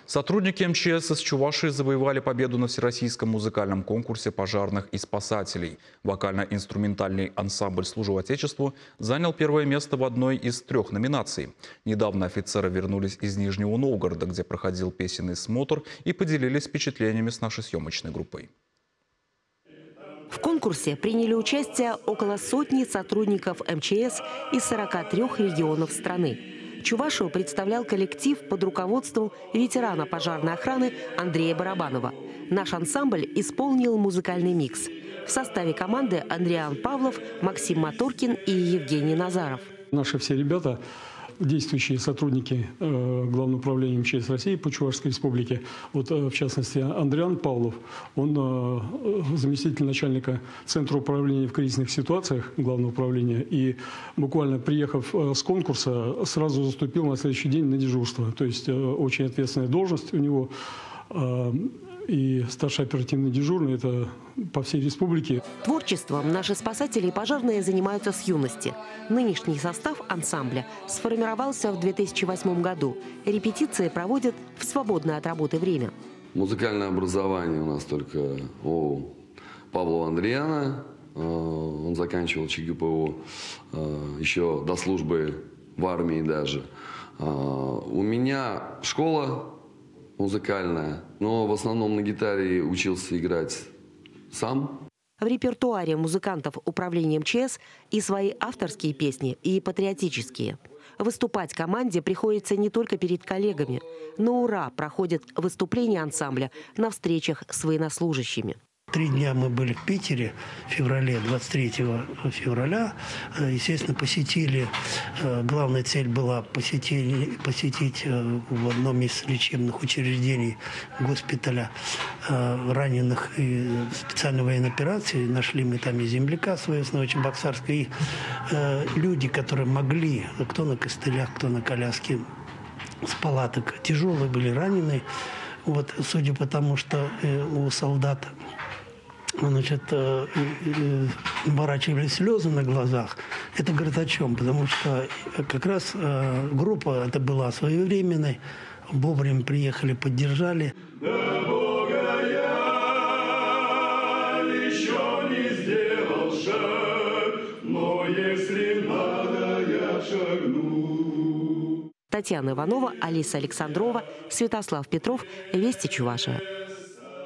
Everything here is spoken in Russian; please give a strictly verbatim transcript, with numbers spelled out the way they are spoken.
Сотрудники эм че эс из Чувашии завоевали победу на всероссийском музыкальном конкурсе пожарных и спасателей. Вокально-инструментальный ансамбль «Служу Отечеству» занял первое место в одной из трех номинаций. Недавно офицеры вернулись из Нижнего Новгорода, где проходил песенный смотр, и поделились впечатлениями с нашей съемочной группой. В конкурсе приняли участие около сотни сотрудников эм че эс из сорока трёх регионов страны. Чувашию представлял коллектив под руководством ветерана пожарной охраны Андрея Барабанова. Наш ансамбль исполнил музыкальный микс. В составе команды Андриан Павлов, Максим Моторкин и Евгений Назаров. Наши все ребята, действующие сотрудники э, Главного управления эм че эс России по Чувашской республике, вот э, в частности Андриан Павлов, он э, заместитель начальника Центра управления в кризисных ситуациях Главного управления, и буквально приехав э, с конкурса, сразу заступил на следующий день на дежурство. То есть э, очень ответственная должность у него. Э, И старший оперативный дежурный – это по всей республике. Творчеством наши спасатели и пожарные занимаются с юности. Нынешний состав ансамбля сформировался в две тысячи восьмом году. Репетиции проводят в свободное от работы время. Музыкальное образование у нас только у Павла Андриана. Он заканчивал че гэ пэ о еще до службы в армии даже. У меня школа музыкальная, но в основном на гитаре учился играть сам. В репертуаре музыкантов управления эм че эс и свои авторские песни, и патриотические. Выступать команде приходится не только перед коллегами. На ура проходят выступления ансамбля на встречах с военнослужащими. Три дня мы были в Питере в феврале, двадцать третьего февраля. Естественно, посетили, главная цель была посетить, посетить в одном из лечебных учреждений госпиталя раненых и специальной военной операции. Нашли мы там и земляка своего с Новочебоксарска, и люди, которые могли, кто на костылях, кто на коляске, с палаток, тяжелые были ранены. Вот, судя по тому, что у солдат, значит, наворачивались слезы на глазах, это говорит о чем? Потому что как раз группа эта была своевременной, вовремя приехали, поддержали. До Бога я еще не сделал шаг, но если надо, я шагну. Татьяна Иванова, Алиса Александрова, Святослав Петров. Вести Чувашия.